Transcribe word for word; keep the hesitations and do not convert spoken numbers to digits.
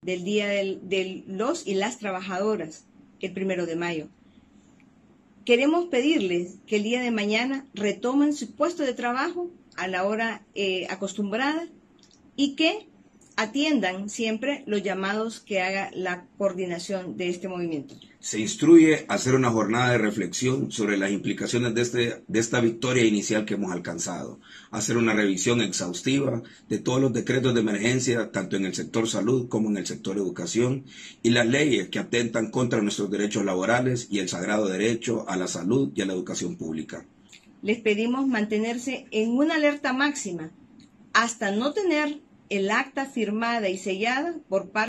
del Día del, de los y las Trabajadoras, el primero de mayo. Queremos pedirles que el día de mañana retomen su puesto de trabajo a la hora eh, acostumbrada y que atiendan siempre los llamados que haga la coordinación de este movimiento. Se instruye a hacer una jornada de reflexión sobre las implicaciones de, este, de esta victoria inicial que hemos alcanzado, hacer una revisión exhaustiva de todos los decretos de emergencia, tanto en el sector salud como en el sector educación, y las leyes que atentan contra nuestros derechos laborales y el sagrado derecho a la salud y a la educación pública. Les pedimos mantenerse en una alerta máxima hasta no tener el acta firmada y sellada por parte